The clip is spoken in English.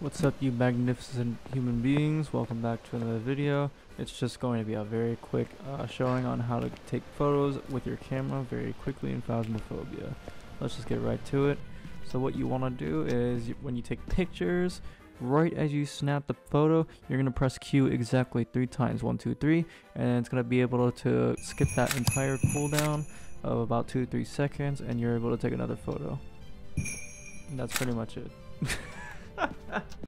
What's up, you magnificent human beings? Welcome back to another video. It's just going to be a very quick showing on how to take photos with your camera very quickly in Phasmophobia. Let's just get right to it. So what you want to do is when you take pictures, right as you snap the photo, you're going to press Q exactly 3 times, 1, 2, 3, and it's going to be able to skip that entire cooldown of about 2-3 seconds, and you're able to take another photo. And that's pretty much it.